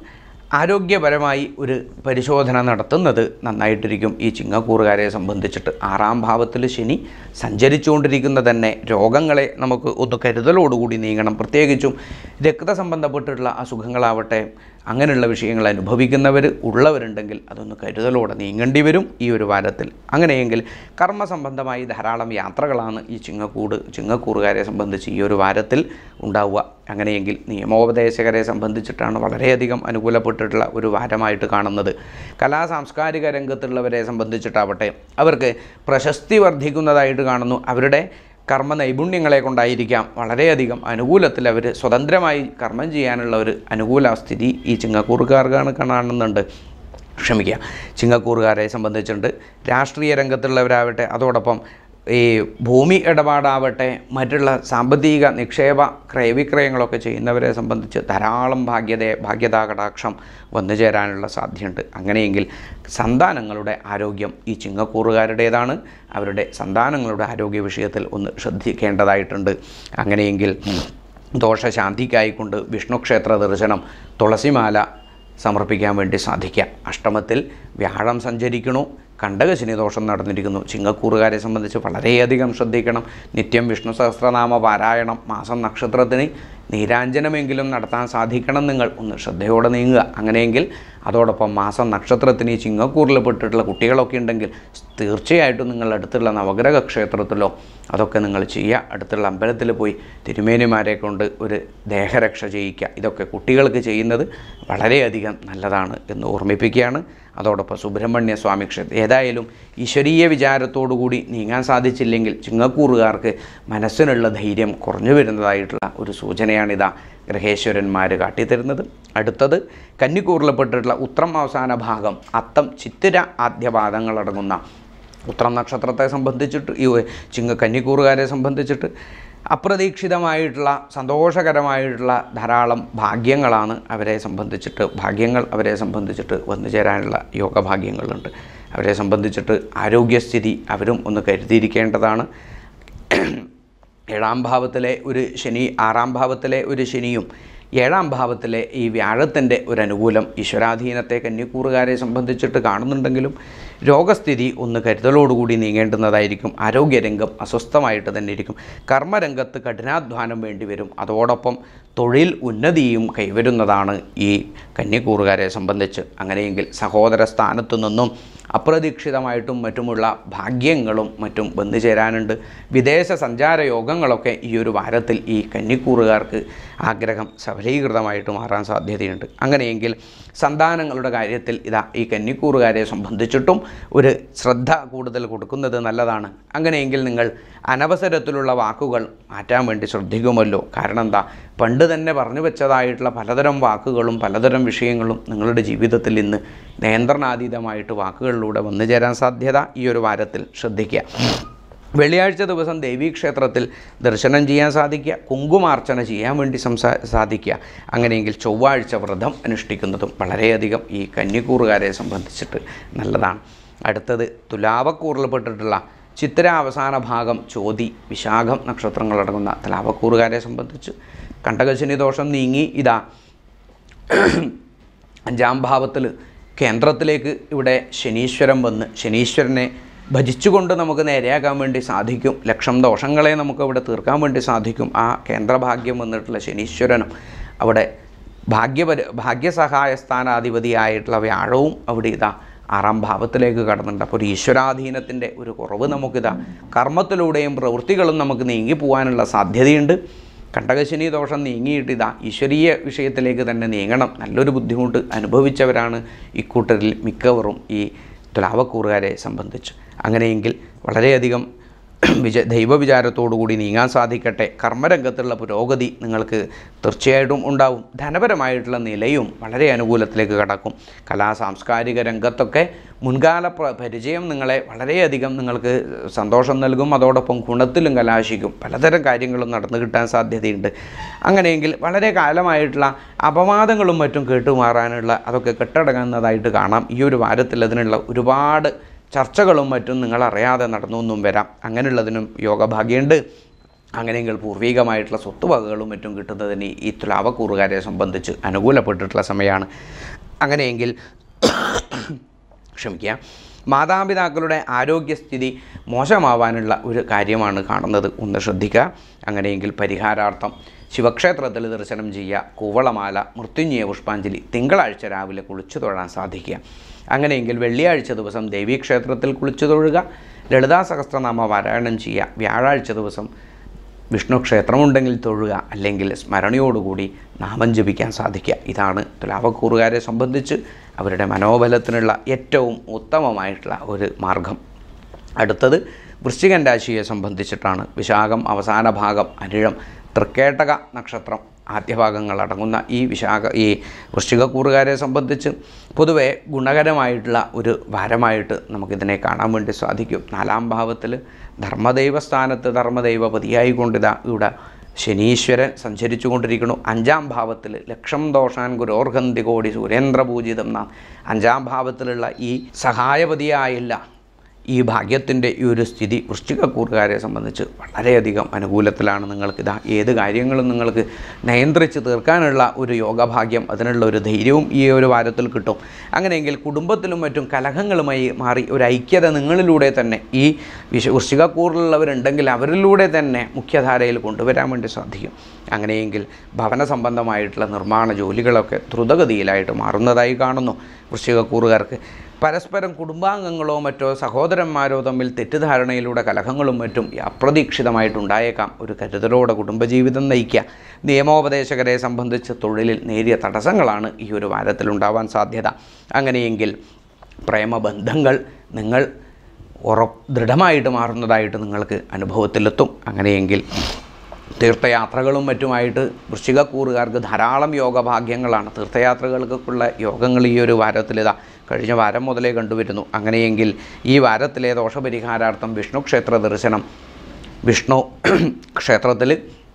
ആരോഗ്യപരമായി ഒരു പരിശോധന നടത്തുന്നത് നന്നായിട്ടിരിക്കും ഈ ചിങ്ങക്കൂറുകാരെ സംബന്ധിച്ചിട്ട്. ആറാം ഭാവത്തിൽ ശനി സഞ്ചരിച്ചുകൊണ്ടിരിക്കുന്ന തന്നെ രോഗങ്ങളെ നമുക്ക് ഒന്ന് കരുതലോടുകൂടി നീങ്ങണം. പ്രത്യേകിച്ചും രക്തസംബന്ധപ്പെട്ടിട്ടുള്ള അസുഖങ്ങളാവട്ടെ, അങ്ങനെയുള്ള വിഷയങ്ങൾ അനുഭവിക്കുന്നവർ ഉള്ളവരുണ്ടെങ്കിൽ അതൊന്ന് കരുതലോടെ നീങ്ങേണ്ടി വരും ഈ ഒരു വാരത്തിൽ. അങ്ങനെയെങ്കിൽ കർമ്മസംബന്ധമായി ധാരാളം യാത്രകളാണ് ഈ ചിങ്ങക്കൂട് ചിങ്ങക്കൂറുകാരെ സംബന്ധിച്ച് ഈ ഒരു വാരത്തിൽ ഉണ്ടാവുക. അങ്ങനെയെങ്കിൽ നിയമോപദേശകരെ സംബന്ധിച്ചിട്ടാണ് വളരെയധികം അനുകൂലപ്പെട്ടിട്ടുള്ള ഒരു വാരമായിട്ട് കാണുന്നത്. കലാ സാംസ്കാരിക രംഗത്തുള്ളവരെ സംബന്ധിച്ചിട്ടാവട്ടെ അവർക്ക് പ്രശസ്തി വർദ്ധിക്കുന്നതായിട്ട് കാണുന്നു. അവരുടെ കർമ്മ നൈപുണ്യങ്ങളെ കൊണ്ടായിരിക്കാം വളരെയധികം അനുകൂലത്തിൽ അവർ സ്വതന്ത്രമായി കർമ്മം ചെയ്യാനുള്ള ഒരു അനുകൂല സ്ഥിതി ഈ ചിങ്ങക്കൂറുകാർക്കാണ് കാണുന്നുണ്ട്. ക്ഷമിക്കുക, ചിങ്ങക്കൂറുകാരെ സംബന്ധിച്ചുണ്ട്. രാഷ്ട്രീയ രംഗത്തുള്ളവരാവട്ടെ, അതോടൊപ്പം ഈ ഭൂമി ഇടപാടാവട്ടെ, മറ്റുള്ള സാമ്പത്തിക നിക്ഷേപ ക്രയവിക്രയങ്ങളൊക്കെ ചെയ്യുന്നവരെ സംബന്ധിച്ച് ധാരാളം ഭാഗ്യത ഭാഗ്യതാ കടാക്ഷം വന്നു ചേരാനുള്ള സാധ്യതയുണ്ട്. അങ്ങനെയെങ്കിൽ സന്താനങ്ങളുടെ ആരോഗ്യം ഈ ചിങ്ങക്കൂറുകാരുടേതാണ്. അവരുടെ സന്താനങ്ങളുടെ ആരോഗ്യ വിഷയത്തിൽ ഒന്ന് ശ്രദ്ധിക്കേണ്ടതായിട്ടുണ്ട്. അങ്ങനെയെങ്കിൽ ദോഷശാന്തിക്കായിക്കൊണ്ട് വിഷ്ണു ക്ഷേത്ര ദർശനം, തുളസിമാല സമർപ്പിക്കാൻ വേണ്ടി സാധിക്കാം. അഷ്ടമത്തിൽ വ്യാഴം സഞ്ചരിക്കണു, കണ്ടകശനി ദോഷം നടന്നിരിക്കുന്നു. ചിങ്ങക്കൂറുകാരെ സംബന്ധിച്ച് വളരെയധികം ശ്രദ്ധിക്കണം. നിത്യം വിഷ്ണു സഹസ്രനാമ പാരായണം, മാസം നക്ഷത്രത്തിന് നീരാഞ്ജനമെങ്കിലും നടത്താൻ സാധിക്കണം. നിങ്ങൾ ഒന്ന് ശ്രദ്ധയോടെ നീങ്ങുക. അങ്ങനെയെങ്കിൽ അതോടൊപ്പം മാസം നക്ഷത്രത്തിന് ഈ ചിങ്ങക്കൂറിൽ പെട്ടിട്ടുള്ള കുട്ടികളൊക്കെ ഉണ്ടെങ്കിൽ തീർച്ചയായിട്ടും നിങ്ങൾ അടുത്തുള്ള നവഗ്രഹ ക്ഷേത്രത്തിലോ അതൊക്കെ നിങ്ങൾ ചെയ്യുക. അടുത്തുള്ള അമ്പലത്തിൽ പോയി തിരുമേനിമാരെ കൊണ്ട് ഒരു ദേഹരക്ഷ ചെയ്യിക്കുക. ഇതൊക്കെ കുട്ടികൾക്ക് ചെയ്യുന്നത് വളരെയധികം നല്ലതാണ് എന്ന് ഓർമ്മിപ്പിക്കുകയാണ്. അതോടൊപ്പം സുബ്രഹ്മണ്യ സ്വാമി ക്ഷേത്രം ഏതായാലും ഈശ്വരീയ വിചാരത്തോടു കൂടി നീങ്ങാൻ സാധിച്ചില്ലെങ്കിൽ ചിങ്ങക്കൂറുകാർക്ക് മനസ്സിനുള്ള ധൈര്യം കുറഞ്ഞു വരുന്നതായിട്ടുള്ള ഒരു സൂചനയാണിതാ ഗ്രഹേശ്വരന്മാർ കാട്ടിത്തരുന്നത്. അടുത്തത് കന്നിക്കൂറിൽപ്പെട്ടിട്ടുള്ള ഉത്രം അവസാന ഭാഗം, അത്തം ചിത്തിര ആദ്യപാദങ്ങളടങ്ങുന്ന ഉത്രം നക്ഷത്രത്തെ സംബന്ധിച്ചിട്ട് ഈ ചിങ്ങ കന്നിക്കൂറുകാരെ സംബന്ധിച്ചിട്ട് അപ്രതീക്ഷിതമായിട്ടുള്ള സന്തോഷകരമായിട്ടുള്ള ധാരാളം ഭാഗ്യങ്ങളാണ് അവരെ സംബന്ധിച്ചിട്ട് ഭാഗ്യങ്ങൾ അവരെ സംബന്ധിച്ചിട്ട് വന്നു ചേരാനുള്ള യോഗഭാഗ്യങ്ങളുണ്ട്. അവരെ സംബന്ധിച്ചിട്ട് ആരോഗ്യസ്ഥിതി അവരും ഒന്ന് കരുതിയിരിക്കേണ്ടതാണ്. ഏഴാം ഭാവത്തിലെ ഒരു ശനി, ആറാം ഭാവത്തിലെ ഒരു ശനിയും ഏഴാം ഭാവത്തിലെ ഈ വ്യാഴത്തിൻ്റെ ഒരു അനുകൂലം ഈശ്വരാധീനത്തെ കന്നിക്കൂറുകാരെ സംബന്ധിച്ചിട്ട് കാണുന്നുണ്ടെങ്കിലും രോഗസ്ഥിതി ഒന്ന് കരുതലോടുകൂടി നീങ്ങേണ്ടുന്നതായിരിക്കും. ആരോഗ്യരംഗം അസ്വസ്ഥമായിട്ട് തന്നെ ഇരിക്കും. കർമ്മരംഗത്ത് കഠിനാധ്വാനം വേണ്ടി വരും. അതോടൊപ്പം തൊഴിൽ ഉന്നതിയും കൈവരുന്നതാണ് ഈ കന്നിക്കൂറുകാരെ സംബന്ധിച്ച്. അങ്ങനെയെങ്കിൽ സഹോദര സ്ഥാനത്തു നിന്നും അപ്രതീക്ഷിതമായിട്ടും മറ്റുമുള്ള ഭാഗ്യങ്ങളും മറ്റും വന്നു ചേരാനുണ്ട്. വിദേശ സഞ്ചാര യോഗങ്ങളൊക്കെ ഈ ഒരു വാരത്തിൽ ഈ കന്നിക്കൂറുകാർക്ക് ആഗ്രഹം സഫലീകൃതമായിട്ട് മാറാൻ സാധ്യതയുണ്ട്. അങ്ങനെയെങ്കിൽ സന്താനങ്ങളുടെ കാര്യത്തിൽ ഇതാ ഈ കന്നിക്കൂറുകാരെ സംബന്ധിച്ചിട്ടും ഒരു ശ്രദ്ധ കൂടുതൽ കൊടുക്കുന്നത് നല്ലതാണ്. അങ്ങനെയെങ്കിൽ നിങ്ങൾ അനവസരത്തിലുള്ള വാക്കുകൾ മാറ്റാൻ വേണ്ടി ശ്രദ്ധിക്കുമല്ലോ. കാരണം എന്താ, പണ്ട് തന്നെ പറഞ്ഞു വെച്ചതായിട്ടുള്ള പലതരം വാക്കുകളും പലതരം വിഷയങ്ങളും നിങ്ങളുടെ ജീവിതത്തിൽ ഇന്ന് നിയന്ത്രണാതീതമായിട്ട് വാക്കുകളിലൂടെ വന്നു ചേരാൻ സാധ്യത ഈ ഒരു വാരത്തിൽ ശ്രദ്ധിക്കുക. വെള്ളിയാഴ്ച ദിവസം ദേവീക്ഷേത്രത്തിൽ ദർശനം ചെയ്യാൻ സാധിക്കുക, കുങ്കുമാർച്ചന ചെയ്യാൻ വേണ്ടി സംസാ സാധിക്കുക. അങ്ങനെയെങ്കിൽ ചൊവ്വാഴ്ച വ്രതം അനുഷ്ഠിക്കുന്നതും വളരെയധികം ഈ കന്നിക്കൂറുകാരെ സംബന്ധിച്ചിട്ട് നല്ലതാണ്. അടുത്തത് തുലാവക്കൂറിൽപ്പെട്ടിട്ടുള്ള ചിത്തിര അവസാന ഭാഗം, ചോതി, വിശാഖം നക്ഷത്രങ്ങളടങ്ങുന്ന തുലാവക്കൂറുകാരെ സംബന്ധിച്ച് കണ്ടകശനി ദോഷം നീങ്ങി ഇതാ അഞ്ചാം ഭാവത്തിൽ കേന്ദ്രത്തിലേക്ക് ഇവിടെ ശനീശ്വരൻ വന്ന് ശനീശ്വരനെ ഭജിച്ചുകൊണ്ട് നമുക്ക് നേരെയാക്കാൻ വേണ്ടി സാധിക്കും. ലക്ഷം ദോഷങ്ങളെ നമുക്ക് ഇവിടെ തീർക്കാൻ വേണ്ടി സാധിക്കും. ആ കേന്ദ്രഭാഗ്യം വന്നിട്ടുള്ള ശനീശ്വരനും അവിടെ ഭാഗ്യപര ഭാഗ്യസഹായ സ്ഥാനാധിപതിയായിട്ടുള്ള വ്യാഴവും അവിടെ ഇതാ ആറാം ഭാവത്തിലേക്ക് കടന്നുണ്ട്. അപ്പോൾ ഒരു ഈശ്വരാധീനത്തിൻ്റെ ഒരു കുറവ് നമുക്കിതാ കർമ്മത്തിലൂടെയും പ്രവൃത്തികളും നമുക്ക് നീങ്ങിപ്പോകാനുള്ള സാധ്യതയുണ്ട്. കണ്ടകശനി ദോഷം നീങ്ങിയിട്ട് ഇതാ ഈശ്വരീയ വിഷയത്തിലേക്ക് തന്നെ നീങ്ങണം. നല്ലൊരു ബുദ്ധിമുട്ട് അനുഭവിച്ചവരാണ് ഇക്കൂട്ടരിൽ മിക്കവരും ഈ തുലാവക്കൂറുകാരെ സംബന്ധിച്ച്. അങ്ങനെയെങ്കിൽ വളരെയധികം വിച ദൈവവിചാരത്തോടു കൂടി നീങ്ങാൻ സാധിക്കട്ടെ. കർമ്മരംഗത്തുള്ള പുരോഗതി നിങ്ങൾക്ക് തീർച്ചയായിട്ടും ഉണ്ടാവും. ധനപരമായിട്ടുള്ള നിലയും വളരെ അനുകൂലത്തിലേക്ക് കടക്കും. കലാ സാംസ്കാരിക രംഗത്തൊക്കെ മുൻകാല പരിചയം നിങ്ങളെ വളരെയധികം നിങ്ങൾക്ക് സന്തോഷം നൽകും. അതോടൊപ്പം ഗുണത്തിലും കലാശിക്കും. പലതരം കാര്യങ്ങളും നടന്നു കിട്ടാൻ സാധ്യതയുണ്ട്. അങ്ങനെയെങ്കിൽ വളരെ കാലമായിട്ടുള്ള അപവാദങ്ങളും മറ്റും കേട്ടുമാറാനുള്ള അതൊക്കെ കെട്ടടങ്ങുന്നതായിട്ട് കാണാം. ഈ ഒരു വാരത്തിൽ അതിനുള്ള ഒരുപാട് ചർച്ചകളും മറ്റും നിങ്ങളറിയാതെ നടന്നു എന്നും വരാം. അങ്ങനെയുള്ളതിനും യോഗഭാഗ്യമുണ്ട്. അങ്ങനെയെങ്കിൽ പൂർവികമായിട്ടുള്ള സ്വത്തുവകകളും മറ്റും കിട്ടുന്നതിന് ഈ തുലാവക്കൂറുകാരെ സംബന്ധിച്ച് അനുകൂലപ്പെട്ടിട്ടുള്ള സമയമാണ്. അങ്ങനെയെങ്കിൽ ക്ഷമിക്കുക, മാതാപിതാക്കളുടെ ആരോഗ്യസ്ഥിതി മോശമാവാനുള്ള ഒരു കാര്യമാണ് കാണുന്നത്, ഒന്ന് ശ്രദ്ധിക്കുക. അങ്ങനെയെങ്കിൽ പരിഹാരാർത്ഥം ശിവക്ഷേത്രത്തിൽ ദർശനം ചെയ്യുക, കൂവളമാല, മൃത്യുഞ്ജയ പുഷ്പാഞ്ജലി തിങ്കളാഴ്ച രാവിലെ കുളിച്ചു തൊഴാൻ സാധിക്കുക. അങ്ങനെയെങ്കിൽ വെള്ളിയാഴ്ച ദിവസം ദേവീക്ഷേത്രത്തിൽ കുളിച്ചു തൊഴുക, ലളിതാ സഹസ്രനാമ പാരായണം ചെയ്യുക, വ്യാഴാഴ്ച ദിവസം വിഷ്ണു ക്ഷേത്രമുണ്ടെങ്കിൽ തൊഴുക, അല്ലെങ്കിൽ സ്മരണയോടുകൂടി നാമം ജപിക്കാൻ സാധിക്കുക. ഇതാണ് തുലാവക്കൂറുകാരെ സംബന്ധിച്ച് അവരുടെ മനോബലത്തിനുള്ള ഏറ്റവും ഉത്തമമായിട്ടുള്ള ഒരു മാർഗം. അടുത്തത് വൃശ്ചികൻ രാശിയെ സംബന്ധിച്ചിട്ടാണ്. വിശാഖം അവസാന ഭാഗം, അനിഴം, തൃക്കേട്ടക നക്ഷത്രം ആദ്യഭാഗങ്ങൾ അടങ്ങുന്ന ഈ വിശാഖ ഈ വൃശ്ചികക്കൂറുകാരെ സംബന്ധിച്ച് പൊതുവെ ഗുണകരമായിട്ടുള്ള ഒരു വാരമായിട്ട് നമുക്കിതിനെ കാണാൻ വേണ്ടി സാധിക്കും. നാലാം ഭാവത്തിൽ ധർമ്മദൈവ സ്ഥാനത്ത് ധർമ്മദൈവപതിയായിക്കൊണ്ടിതാ ഇവിടെ ശനീശ്വരൻ സഞ്ചരിച്ചു കൊണ്ടിരിക്കുന്നു. അഞ്ചാം ഭാവത്തിൽ ലക്ഷം ദോഷാൻ ഗുരോർഗന്തി കോടി സുരേന്ദ്രപൂജിതം നാം അഞ്ചാം ഭാവത്തിലുള്ള ഈ സഹായപതിയായില്ല ഈ ഭാഗ്യത്തിൻ്റെ ഈ ഒരു സ്ഥിതി വൃശ്ചികക്കൂറുകാരെ സംബന്ധിച്ച് വളരെയധികം അനുകൂലത്തിലാണ്. നിങ്ങൾക്കിതാ ഏത് കാര്യങ്ങളും നിങ്ങൾക്ക് നിയന്ത്രിച്ച് തീർക്കാനുള്ള ഒരു യോഗഭാഗ്യം, അതിനുള്ള ഒരു ധൈര്യവും ഈ ഒരു വാരത്തിൽ കിട്ടും. അങ്ങനെയെങ്കിൽ കുടുംബത്തിലും മറ്റും കലഹങ്ങളുമായി മാറി ഒരു ഐക്യത നിങ്ങളിലൂടെ തന്നെ ഈ വിശ വൃശ്ചികക്കൂറിലുള്ളവരുണ്ടെങ്കിൽ അവരിലൂടെ തന്നെ മുഖ്യധാരയിൽ കൊണ്ടുവരാൻ വേണ്ടി സാധിക്കും. അങ്ങനെയെങ്കിൽ ഭവന സംബന്ധമായിട്ടുള്ള നിർമ്മാണ ജോലികളൊക്കെ ദ്രുതഗതിയിലായിട്ട് മാറുന്നതായി കാണുന്നു. വൃശ്ചികക്കൂറുകാർക്ക് പരസ്പരം കുടുംബാംഗങ്ങളോ മറ്റോ സഹോദരന്മാരോ തമ്മിൽ തെറ്റിദ്ധാരണയിലൂടെ കലഹങ്ങളും മറ്റും അപ്രതീക്ഷിതമായിട്ടുണ്ടായേക്കാം. ഒരു കരുതലോടെ കുടുംബജീവിതം നയിക്കുക. നിയമോപദേശകരെ സംബന്ധിച്ച് തൊഴിലിൽ നേരിയ തടസ്സങ്ങളാണ് ഈ ഒരു വാരത്തിലുണ്ടാവാൻ സാധ്യത. അങ്ങനെയെങ്കിൽ പ്രേമബന്ധങ്ങൾ നിങ്ങൾ ഉറ ദൃഢമായിട്ട് മാറുന്നതായിട്ട് നിങ്ങൾക്ക് അനുഭവത്തിലെത്തും. അങ്ങനെയെങ്കിൽ തീർത്ഥയാത്രകളും മറ്റുമായിട്ട് വൃശ്ചികക്കൂറുകാർക്ക് ധാരാളം യോഗഭാഗ്യങ്ങളാണ്. തീർത്ഥയാത്രകൾക്കുള്ള യോഗങ്ങൾ ഈ ഒരു വാരത്തിലിതാ കഴിഞ്ഞ വാരം മുതലേ കണ്ടുവരുന്നു. അങ്ങനെയെങ്കിൽ ഈ വാരത്തിലെ ദോഷപരിഹാരാർത്ഥം വിഷ്ണു ക്ഷേത്ര ദർശനം, വിഷ്ണു ക്ഷേത്രത്തിൽ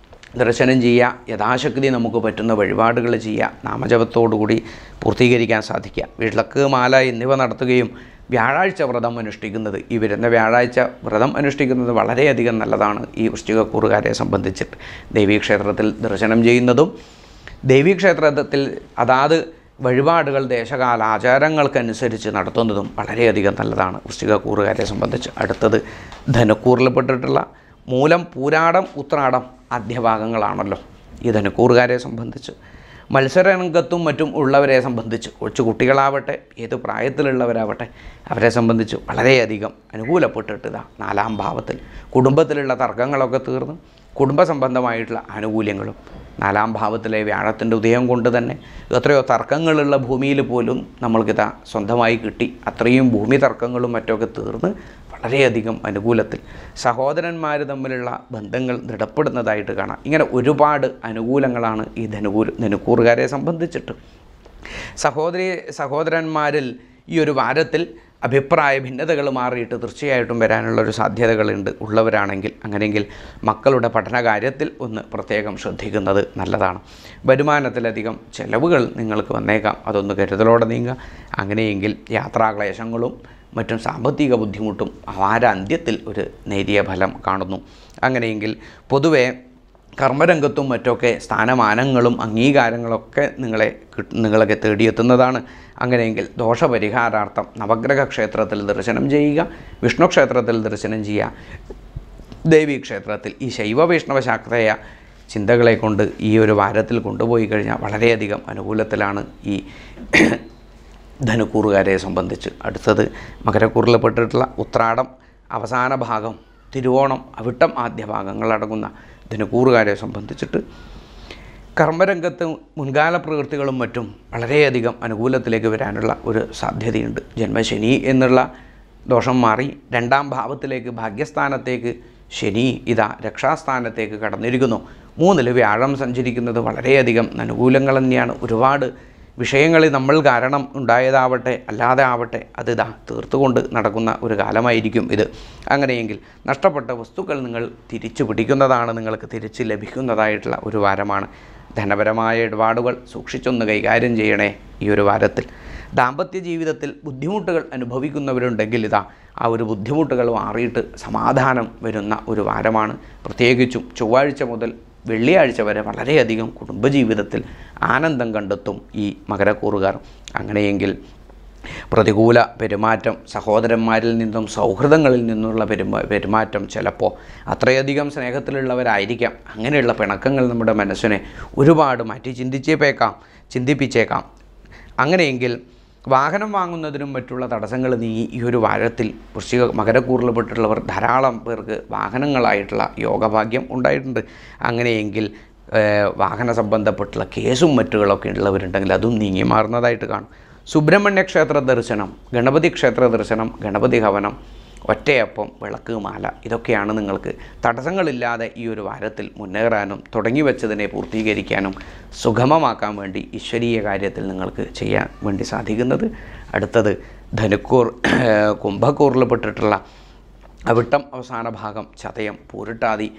ദർശനം ചെയ്യുക, യഥാശക്തി നമുക്ക് പറ്റുന്ന വഴിപാടുകൾ ചെയ്യുക, നാമജപത്തോടുകൂടി പൂർത്തീകരിക്കാൻ സാധിക്കുക. വിളക്ക്, മാല എന്നിവ നടത്തുകയും വ്യാഴാഴ്ച വ്രതം അനുഷ്ഠിക്കുന്നത്, ഈ വരുന്ന വ്യാഴാഴ്ച വ്രതം അനുഷ്ഠിക്കുന്നത് വളരെയധികം നല്ലതാണ് ഈ വൃശ്ചികക്കൂറുകാരെ സംബന്ധിച്ചിട്ട്. ദേവീക്ഷേത്രത്തിൽ ദർശനം ചെയ്യുന്നതും ദേവീക്ഷേത്രത്തിൽ അതാത് വഴിപാടുകൾ ദേശകാല ആചാരങ്ങൾക്കനുസരിച്ച് നടത്തുന്നതും വളരെയധികം നല്ലതാണ് വൃശ്ചികക്കൂറുകാരെ സംബന്ധിച്ച്. അടുത്തത് ധനുക്കൂറിൽപ്പെട്ടിട്ടുള്ള മൂലം, പൂരാടം, ഉത്രാടം ആദ്യഭാഗങ്ങളാണല്ലോ ഈ ധനുക്കൂറുകാരെ സംബന്ധിച്ച്. മത്സരരംഗത്തും മറ്റും ഉള്ളവരെ സംബന്ധിച്ച്, കൊച്ചു കുട്ടികളാവട്ടെ ഏത് പ്രായത്തിലുള്ളവരാവട്ടെ അവരെ സംബന്ധിച്ച് വളരെയധികം അനുകൂലപ്പെട്ടിട്ടതാ നാലാം ഭാവത്തിൽ കുടുംബത്തിലുള്ള തർക്കങ്ങളൊക്കെ തീർന്ന് കുടുംബ സംബന്ധമായിട്ടുള്ള ആനുകൂല്യങ്ങളും നാലാം ഭാവത്തിലെ വ്യാഴത്തിൻ്റെ ഉദയം കൊണ്ട് തന്നെ എത്രയോ തർക്കങ്ങളുള്ള ഭൂമിയിൽ പോലും നമ്മൾക്കിതാ സ്വന്തമായി കിട്ടി. അത്രയും ഭൂമി തർക്കങ്ങളും മറ്റൊക്കെ തീർന്ന് വളരെയധികം അനുകൂലത്തിൽ സഹോദരന്മാർ തമ്മിലുള്ള ബന്ധങ്ങൾ ദൃഢപ്പെടുന്നതായിട്ട് കാണാം. ഇങ്ങനെ ഒരുപാട് അനുകൂലങ്ങളാണ് ഈ ധനുകൂർ ധനുക്കൂറുകാരെ സംബന്ധിച്ചിട്ട്. സഹോദരി സഹോദരന്മാരിൽ ഈ ഒരു വാരത്തിൽ അഭിപ്രായ ഭിന്നതകൾ മാറിയിട്ട് തീർച്ചയായിട്ടും വരാനുള്ളൊരു സാധ്യതകളുണ്ട് ഉള്ളവരാണെങ്കിൽ. അങ്ങനെയെങ്കിൽ മക്കളുടെ പഠനകാര്യത്തിൽ ഒന്ന് പ്രത്യേകം ശ്രദ്ധിക്കുന്നത് നല്ലതാണ്. വരുമാനത്തിലധികം ചെലവുകൾ നിങ്ങൾക്ക് വന്നേക്കാം, അതൊന്ന് കരുതലോടെ നീങ്ങുക. അങ്ങനെയെങ്കിൽ യാത്രാക്ലേശങ്ങളും മറ്റും സാമ്പത്തിക ബുദ്ധിമുട്ടും വാരാന്ത്യത്തിൽ ഒരു നേരിയ ഫലം കാണുന്നു. അങ്ങനെയെങ്കിൽ പൊതുവെ കർമ്മരംഗത്തും മറ്റൊക്കെ സ്ഥാനമാനങ്ങളും അംഗീകാരങ്ങളൊക്കെ നിങ്ങളെ നിങ്ങളൊക്കെ തേടിയെത്തുന്നതാണ്. അങ്ങനെയെങ്കിൽ ദോഷപരിഹാരാർത്ഥം നവഗ്രഹ ക്ഷേത്രത്തിൽ ദർശനം ചെയ്യുക, വിഷ്ണു ക്ഷേത്രത്തിൽ ദർശനം ചെയ്യുക, ദേവീക്ഷേത്രത്തിൽ ഈ ശൈവ വൈഷ്ണവ ശാക്തേയ ചിന്തകളെ കൊണ്ട് ഈ ഒരു വാരത്തിൽ കൊണ്ടുപോയി കഴിഞ്ഞാൽ വളരെയധികം അനുകൂലത്തിലാണ് ഈ ധനുക്കൂറുകാരെ സംബന്ധിച്ച്. അടുത്തത് മകരക്കൂറിൽപ്പെട്ടിട്ടുള്ള ഉത്രാടം അവസാന ഭാഗം, തിരുവോണം, അവിട്ടം ആദ്യ ഭാഗങ്ങളടങ്ങുന്ന ധനുക്കൂറുകാരെ സംബന്ധിച്ചിട്ട് കർമ്മരംഗത്ത് മുൻകാല പ്രവൃത്തികളും മറ്റും വളരെയധികം അനുകൂലത്തിലേക്ക് വരാനുള്ള ഒരു സാധ്യതയുണ്ട്. ജന്മശനി എന്നുള്ള ദോഷം മാറി രണ്ടാം ഭാവത്തിലേക്ക് ഭാഗ്യസ്ഥാനത്തേക്ക് ശനി ഇതാ രക്ഷാസ്ഥാനത്തേക്ക് കടന്നിരിക്കുന്നു. മൂന്നിൽ വ്യാഴം സഞ്ചരിക്കുന്നത് വളരെയധികം അനുകൂലങ്ങൾ തന്നെയാണ്. ഒരുപാട് വിഷയങ്ങളിൽ നമ്മൾ കാരണം ഉണ്ടായതാവട്ടെ അല്ലാതെ ആവട്ടെ അത് ഇതാ തീർത്തുകൊണ്ട് നടക്കുന്ന ഒരു കാലമായിരിക്കും ഇത്. അങ്ങനെയെങ്കിൽ നഷ്ടപ്പെട്ട വസ്തുക്കൾ നിങ്ങൾ തിരിച്ചു പിടിക്കുന്നതാണ്, നിങ്ങൾക്ക് തിരിച്ച് ലഭിക്കുന്നതായിട്ടുള്ള ഒരു വാരമാണ്. ധനപരമായ ഇടപാടുകൾ സൂക്ഷിച്ചൊന്ന് കൈകാര്യം ചെയ്യണേ ഈ ഒരു വാരത്തിൽ. ദാമ്പത്യ ജീവിതത്തിൽ ബുദ്ധിമുട്ടുകൾ അനുഭവിക്കുന്നവരുണ്ടെങ്കിൽ ഇതാ ആ ഒരു ബുദ്ധിമുട്ടുകൾ മാറിയിട്ട് സമാധാനം വരുന്ന ഒരു വാരമാണ്. പ്രത്യേകിച്ചും ചൊവ്വാഴ്ച മുതൽ വെള്ളിയാഴ്ച വരെ വളരെയധികം കുടുംബജീവിതത്തിൽ ആനന്ദം കണ്ടെത്തും ഈ മകരക്കൂറുകാർ. അങ്ങനെയെങ്കിൽ പ്രതികൂല പെരുമാറ്റം, സഹോദരന്മാരിൽ നിന്നും സൗഹൃദങ്ങളിൽ നിന്നുള്ള പെരുമാ പെരുമാറ്റം ചിലപ്പോൾ അത്രയധികം സ്നേഹത്തിലുള്ളവരായിരിക്കാം. അങ്ങനെയുള്ള പിണക്കങ്ങൾ നമ്മുടെ മനസ്സിനെ ഒരുപാട് മാറ്റി ചിന്തിച്ചേക്കാം ചിന്തിപ്പിച്ചേക്കാം അങ്ങനെയെങ്കിൽ വാഹനം വാങ്ങുന്നതിനും മറ്റുള്ള തടസ്സങ്ങൾ നീങ്ങി ഈ ഒരു വാരത്തിൽ വൃശ്ചിക മകരക്കൂറിൽപ്പെട്ടുള്ളവർ ധാരാളം പേർക്ക് വാഹനങ്ങളായിട്ടുള്ള യോഗഭാഗ്യം ഉണ്ടായിട്ടുണ്ട്. അങ്ങനെയെങ്കിൽ വാഹന സംബന്ധപ്പെട്ടുള്ള കേസും മറ്റുകളൊക്കെ ഉള്ളവരുണ്ടെങ്കിൽ അതും നീങ്ങി മാറുന്നതായിട്ട് കാണും. സുബ്രഹ്മണ്യ ക്ഷേത്ര ദർശനം, ഗണപതി ക്ഷേത്ര ദർശനം, ഗണപതി ഹവനം, ഒറ്റയപ്പം, വിളക്ക് മാല, ഇതൊക്കെയാണ് നിങ്ങൾക്ക് തടസ്സങ്ങളില്ലാതെ ഈ ഒരു വാരത്തിൽ മുന്നേറാനും തുടങ്ങി വെച്ചതിനെ പൂർത്തീകരിക്കാനും സുഗമമാക്കാൻ വേണ്ടി ഈശ്വരീയ കാര്യത്തിൽ നിങ്ങൾക്ക് ചെയ്യാൻ വേണ്ടി സാധിക്കുന്നത്. അടുത്തത് ധനുക്കൂർ കുംഭക്കൂറിൽപ്പെട്ടിട്ടുള്ള അവിട്ടം അവസാന ഭാഗം, ചതയം, പൂരിട്ടാതി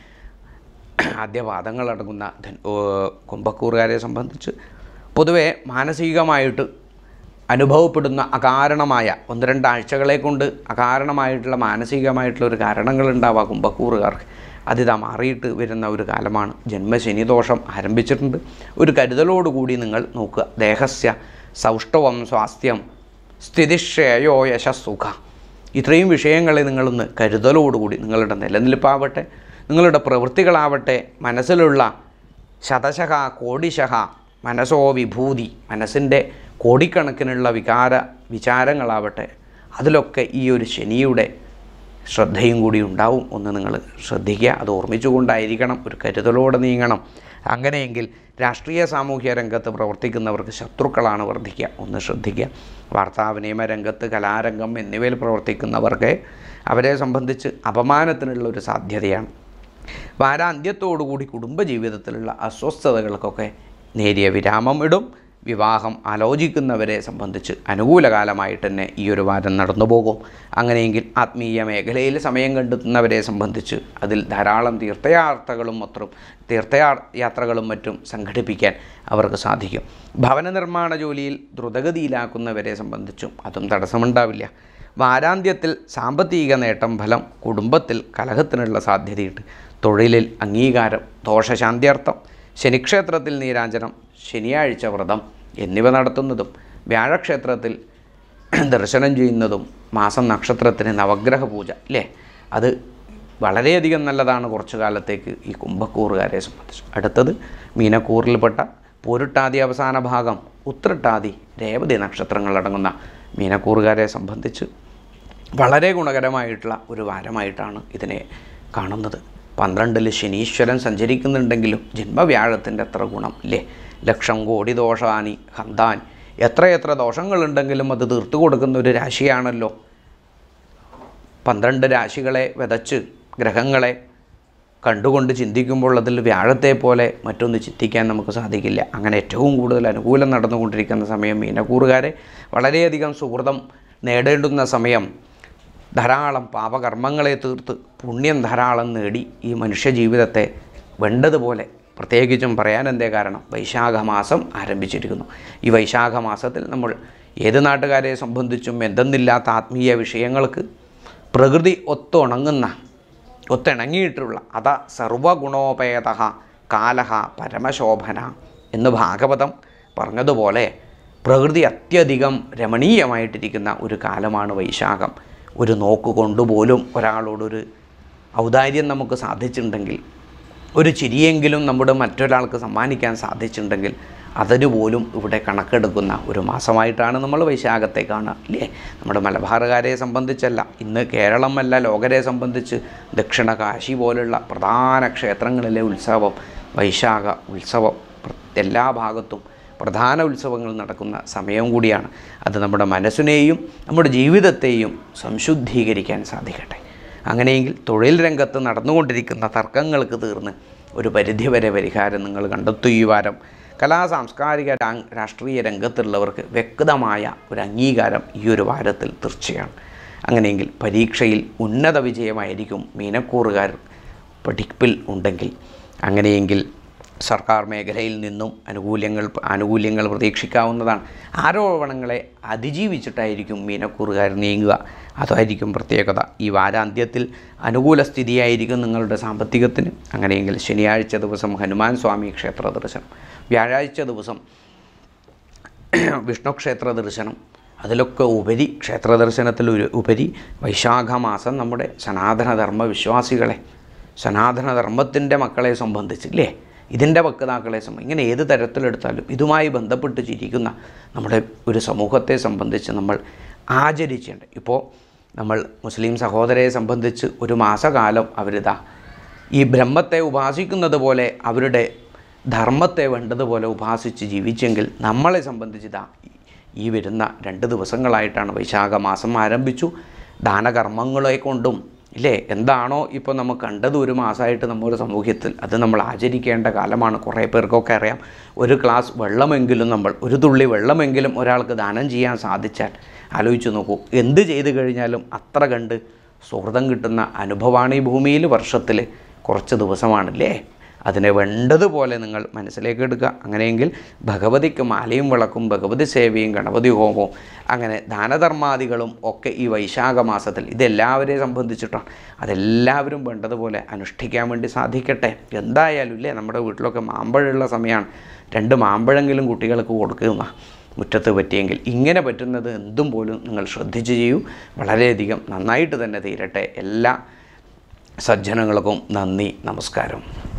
ആദ്യപാദങ്ങളടങ്ങുന്ന ധൻ കുംഭക്കൂറുകാരെ സംബന്ധിച്ച് പൊതുവെ മാനസികമായിട്ട് അനുഭവപ്പെടുന്ന അകാരണമായ ഒന്ന് രണ്ടാഴ്ചകളെ കൊണ്ട് അകാരണമായിട്ടുള്ള മാനസികമായിട്ടുള്ള ഒരു കാരണങ്ങളുണ്ടാവുക കുംഭക്കൂറുകാർക്ക്. അതിതാ മാറിയിട്ട് വരുന്ന ഒരു കാലമാണ്. ജന്മശനിദോഷം ആരംഭിച്ചിട്ടുണ്ട്. ഒരു കരുതലോടുകൂടി നിങ്ങൾ നോക്കുക. ദേഹസ്യ സൗഷ്ഠവം സ്വാസ്ഥ്യം സ്ഥിതിശ്രേയോ യശസുഖ, ഇത്രയും വിഷയങ്ങളെ നിങ്ങളൊന്ന് കരുതലോടുകൂടി നിങ്ങളുടെ നിലനിൽപ്പാവട്ടെ, നിങ്ങളുടെ പ്രവൃത്തികളാവട്ടെ, മനസ്സിലുള്ള ശതശഃ കോടിശഃ മനസ്സോ വിഭൂതി, മനസ്സിൻ്റെ കോടിക്കണക്കിനുള്ള വികാര വിചാരങ്ങളാവട്ടെ, അതിലൊക്കെ ഈ ഒരു ശനിയുടെ ശ്രദ്ധയും കൂടി ഉണ്ടാവും. ഒന്ന് നിങ്ങൾ ശ്രദ്ധിക്കുക. അത് ഓർമ്മിച്ചുകൊണ്ടായിരിക്കണം, ഒരു കരുതലോടെ നീങ്ങണം. അങ്ങനെയെങ്കിൽ രാഷ്ട്രീയ സാമൂഹ്യ രംഗത്ത് പ്രവർത്തിക്കുന്നവർക്ക് ശത്രുക്കളാണ് വർദ്ധിക്കുക. ഒന്ന് ശ്രദ്ധിക്കുക. വാർത്താവിനിമയ രംഗത്ത്, കലാരംഗം എന്നിവയിൽ പ്രവർത്തിക്കുന്നവർക്ക് അവരെ സംബന്ധിച്ച് അപമാനത്തിനുള്ള ഒരു സാധ്യതയാണ്. വാരാന്ത്യത്തോടുകൂടി കുടുംബജീവിതത്തിലുള്ള അസ്വസ്ഥതകൾക്കൊക്കെ നേരിയ വിരാമം ഇടും. വിവാഹം ആലോചിക്കുന്നവരെ സംബന്ധിച്ച് അനുകൂലകാലമായിട്ട് തന്നെ ഈ ഒരു വാരം നടന്നു പോകും. അങ്ങനെയെങ്കിൽ ആത്മീയ മേഖലയിൽ സമയം കണ്ടെത്തുന്നവരെ സംബന്ധിച്ച് അതിൽ ധാരാളം തീർത്ഥയാത്രകളും മറ്റും തീർത്ഥയാത്രകളും മറ്റും സംഘടിപ്പിക്കാൻ അവർക്ക് സാധിക്കും. ഭവന നിർമ്മാണ ജോലിയിൽ ദ്രുതഗതിയിലാക്കുന്നവരെ സംബന്ധിച്ചും അതും തടസ്സമുണ്ടാവില്ല. വാരാന്ത്യത്തിൽ സാമ്പത്തിക നേട്ടം ഫലം, കുടുംബത്തിൽ കലഹത്തിനുള്ള സാധ്യതയുണ്ട്. തൊഴിലിൽ അംഗീകാരം, ദോഷശാന്ത്യർത്ഥം, ശനിക്ഷേത്രത്തിൽ നീരാഞ്ജനം, ശനിയാഴ്ച വ്രതം എന്നിവ നടത്തുന്നതും വ്യാഴക്ഷേത്രത്തിൽ ദർശനം ചെയ്യുന്നതും മാസം നക്ഷത്രത്തിന് നവഗ്രഹ പൂജ അല്ലേ, അത് വളരെയധികം നല്ലതാണ് കുറച്ചു കാലത്തേക്ക് ഈ കുംഭക്കൂറുകാരെ സംബന്ധിച്ച്. അടുത്തത് മീനക്കൂറിൽപ്പെട്ട പൂരിട്ടാതി അവസാന ഭാഗം, ഉത്രട്ടാതി, രേവതി നക്ഷത്രങ്ങളടങ്ങുന്ന മീനക്കൂറുകാരെ സംബന്ധിച്ച് വളരെ ഗുണകരമായിട്ടുള്ള ഒരു വാരമായിട്ടാണ് ഇതിനെ കാണുന്നത്. പന്ത്രണ്ടിൽ ശനീശ്വരൻ സഞ്ചരിക്കുന്നുണ്ടെങ്കിലും ജന്മവ്യാഴത്തിൻ്റെ അത്ര ഗുണം ഇല്ലേ. ലക്ഷം കോടി ദോഷാനി ഹന്താൻ, എത്രയെത്ര ദോഷങ്ങളുണ്ടെങ്കിലും അത് തീർത്തു കൊടുക്കുന്ന ഒരു രാശിയാണല്ലോ. പന്ത്രണ്ട് രാശികളെ വിതച്ച് ഗ്രഹങ്ങളെ കണ്ടുകൊണ്ട് ചിന്തിക്കുമ്പോൾ അതിൽ വ്യാഴത്തെ പോലെ മറ്റൊന്ന് ചിന്തിക്കാൻ നമുക്ക് സാധിക്കില്ല. അങ്ങനെ ഏറ്റവും കൂടുതൽ അനുകൂലം നടന്നുകൊണ്ടിരിക്കുന്ന സമയം മീനക്കൂറുകാരെ വളരെയധികം സുഹൃതം നേടേണ്ടുന്ന സമയം. ധാരാളം പാപകർമ്മങ്ങളെ തീർത്ത് പുണ്യം ധാരാളം നേടി ഈ മനുഷ്യജീവിതത്തെ വേണ്ടതുപോലെ, പ്രത്യേകിച്ചും പറയാൻ എന്തേ കാരണം, വൈശാഖമാസം ആരംഭിച്ചിരിക്കുന്നു. ഈ വൈശാഖമാസത്തിൽ നമ്മൾ ഏത് നാട്ടുകാരെ സംബന്ധിച്ചും എന്തെന്നില്ലാത്ത ആത്മീയ വിഷയങ്ങൾക്ക് പ്രകൃതി ഒത്തുണങ്ങുന്ന ഒത്തിണങ്ങിയിട്ടുള്ള അത സർവഗുണോപേത കാലഹ പരമശോഭന എന്ന് ഭാഗവതം പറഞ്ഞതുപോലെ പ്രകൃതി അത്യധികം രമണീയമായിട്ടിരിക്കുന്ന ഒരു കാലമാണ് വൈശാഖം. ഒരു നോക്ക് കൊണ്ടുപോലും ഒരാളോടൊരു ഔദാര്യം നമുക്ക് സാധിച്ചിട്ടുണ്ടെങ്കിൽ, ഒരു ചിരിയെങ്കിലും നമ്മുടെ മറ്റൊരാൾക്ക് സമ്മാനിക്കാൻ സാധിച്ചിട്ടുണ്ടെങ്കിൽ അതിനുപോലും ഇവിടെ കണക്കെടുക്കുന്ന ഒരു മാസമായിട്ടാണ് നമ്മൾ വൈശാഖത്തെ കാണുക അല്ലേ. നമ്മുടെ മലബാറുകാരെ സംബന്ധിച്ചല്ല, ഇന്ന് കേരളമല്ല ലോകരെ സംബന്ധിച്ച് ദക്ഷിണ കാശി പോലുള്ള പ്രധാന ക്ഷേത്രങ്ങളിലെ ഉത്സവം വൈശാഖ ഉത്സവം. എല്ലാ ഭാഗത്തും പ്രധാന ഉത്സവങ്ങൾ നടക്കുന്ന സമയം കൂടിയാണ്. അത് നമ്മുടെ മനസ്സിനെയും നമ്മുടെ ജീവിതത്തെയും സംശുദ്ധീകരിക്കാൻ സാധിക്കട്ടെ. അങ്ങനെയെങ്കിൽ തൊഴിൽ രംഗത്ത് നടന്നുകൊണ്ടിരിക്കുന്ന തർക്കങ്ങൾക്ക് തീർന്ന് ഒരു പരിധിവരെ പരിഹാരം നിങ്ങൾ കണ്ടെത്തും ഈ വാരം. കലാ സാംസ്കാരിക രാഷ്ട്രീയ രംഗത്തുള്ളവർക്ക് വ്യക്തമായ ഒരു അംഗീകാരം ഈ ഒരു വാരത്തിൽ തീർച്ചയാണ്. അങ്ങനെയെങ്കിൽ പരീക്ഷയിൽ ഉന്നത വിജയമായിരിക്കും മീനക്കൂറുകാർ പഠിപ്പിൽ ഉണ്ടെങ്കിൽ. അങ്ങനെയെങ്കിൽ സർക്കാർ മേഖലയിൽ നിന്നും അനുകൂല്യങ്ങൾ ആനുകൂല്യങ്ങൾ പ്രതീക്ഷിക്കാവുന്നതാണ്. ആരോപണങ്ങളെ അതിജീവിച്ചിട്ടായിരിക്കും മീനക്കൂറുകാർ നീങ്ങുക. അതായിരിക്കും പ്രത്യേകത. ഈ വാരാന്ത്യത്തിൽ അനുകൂല സ്ഥിതിയായിരിക്കും നിങ്ങളുടെ സാമ്പത്തികത്തിന്. അങ്ങനെയെങ്കിൽ ശനിയാഴ്ച ദിവസം ഹനുമാൻ സ്വാമി ക്ഷേത്ര ദർശനം, വ്യാഴാഴ്ച ദിവസം വിഷ്ണു ക്ഷേത്ര ദർശനം, അതിലൊക്കെ ഉപരി ക്ഷേത്ര ദർശനത്തിൽ ഉപരി വൈശാഖ മാസം നമ്മുടെ സനാതനധർമ്മ വിശ്വാസികളെ, സനാതനധർമ്മത്തിൻ്റെ മക്കളെ സംബന്ധിച്ചില്ലേ, ഇതിൻ്റെ വക്താക്കളെ സംബന്ധിച്ച്, ഇങ്ങനെ ഏത് തരത്തിലെടുത്താലും ഇതുമായി ബന്ധപ്പെട്ട് ചിരിക്കുന്ന നമ്മുടെ ഒരു സമൂഹത്തെ സംബന്ധിച്ച് നമ്മൾ ആചരിച്ചേണ്ട. ഇപ്പോൾ നമ്മൾ മുസ്ലിം സഹോദരയെ സംബന്ധിച്ച് ഒരു മാസകാലം അവരിതാ ഈ ബ്രഹ്മത്തെ ഉപാസിക്കുന്നത് പോലെ അവരുടെ ധർമ്മത്തെ വേണ്ടതുപോലെ ഉപാസിച്ച് ജീവിച്ചെങ്കിൽ നമ്മളെ സംബന്ധിച്ചിതാ ഈ വരുന്ന രണ്ട് ദിവസങ്ങളായിട്ടാണ് വൈശാഖ മാസം ആരംഭിച്ചു. ദാനകർമ്മങ്ങളെ കൊണ്ടും ഇല്ലേ, എന്താണോ ഇപ്പോൾ നമ്മൾ കണ്ടത് ഒരു മാസമായിട്ട് നമ്മുടെ സമൂഹത്തിൽ, അത് നമ്മൾ ആചരിക്കേണ്ട കാലമാണ്. കുറേ പേർക്കൊക്കെ അറിയാം, ഒരു ഗ്ലാസ് വെള്ളമെങ്കിലും നമ്മൾ, ഒരു തുള്ളി വെള്ളമെങ്കിലും ഒരാൾക്ക് ദാനം ചെയ്യാൻ സാധിച്ചാൽ ആലോചിച്ച് നോക്കൂ, എന്ത് ചെയ്തു കഴിഞ്ഞാലും അത്ര കണ്ട് സുഹൃതം കിട്ടുന്ന അനുഭവമാണ് ഈ ഭൂമിയിൽ. വർഷത്തിൽ കുറച്ച് ദിവസമാണല്ലേ, അതിനെ വേണ്ടതുപോലെ നിങ്ങൾ മനസ്സിലേക്ക് എടുക്കുക. അങ്ങനെയെങ്കിൽ ഭഗവതിക്ക് മാലയും വിളക്കും, ഭഗവതി സേവയും, ഗണപതി ഹോമവും, അങ്ങനെ ദാനധർമാദികളും ഒക്കെ ഈ വൈശാഖ മാസത്തിൽ ഇതെല്ലാവരെയും സംബന്ധിച്ചിട്ടാണ്. അതെല്ലാവരും വേണ്ടതുപോലെ അനുഷ്ഠിക്കാൻ വേണ്ടി സാധിക്കട്ടെ. എന്തായാലും ഇല്ലേ, നമ്മുടെ വീട്ടിലൊക്കെ മാമ്പഴമുള്ള സമയമാണ്. രണ്ട് മാമ്പഴമെങ്കിലും കുട്ടികൾക്ക് കൊടുക്കുന്ന മുറ്റത്ത് പറ്റിയെങ്കിൽ, ഇങ്ങനെ പറ്റുന്നത് എന്തും പോലും നിങ്ങൾ ശ്രദ്ധിച്ച് ചെയ്യൂ. വളരെയധികം നന്നായിട്ട് തന്നെ തീരട്ടെ. എല്ലാ സജ്ജനങ്ങൾക്കും നന്ദി, നമസ്കാരം.